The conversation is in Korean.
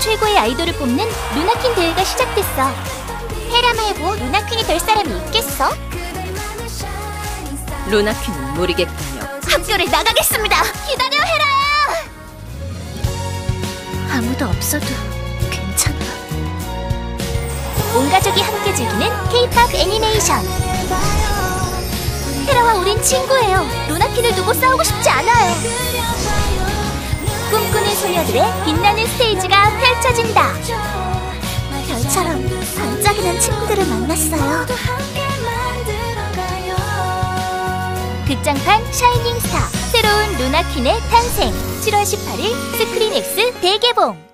최고의 아이돌을 뽑는 루나퀸 대회가 시작됐어. 헤라 말고 루나퀸이 될 사람이 있겠어? 루나퀸은 모르겠군요. 학교를 나가겠습니다. 기다려, 헤라! 아무도 없어도 괜찮아. 온 가족이 함께 즐기는 K-POP 애니메이션. 헤라와 우린 친구예요. 루나퀸을 두고 싸우고 싶지 않아요. 꿈꾸는 소녀들의 빛나는 스테이지가 펼쳐진다. 별처럼 반짝이는 친구들을 만났어요. 극장판 샤이닝 스타, 새로운 루나퀸의 탄생. 7월 18일 스크린X 대개봉.